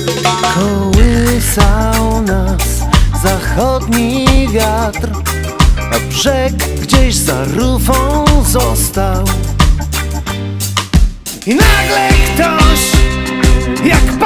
Kołysał nas zachodni wiatr, a brzeg gdzieś za rufą został. I nagle ktoś jak